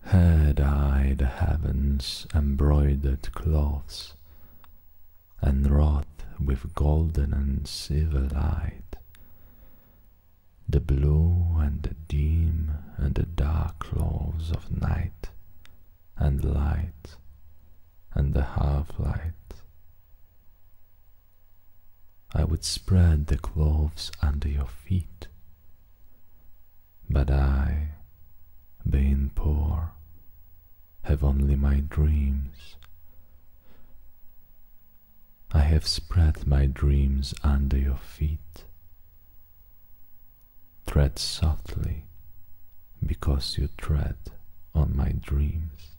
Had I the heavens embroidered cloths, and wrought with golden and silver light, the blue and the dim and the dark clothes of night, and light, and the half-light, I would spread the clothes under your feet, but I, being poor, have only my dreams. I have spread my dreams under your feet. Tread softly, because you tread on my dreams.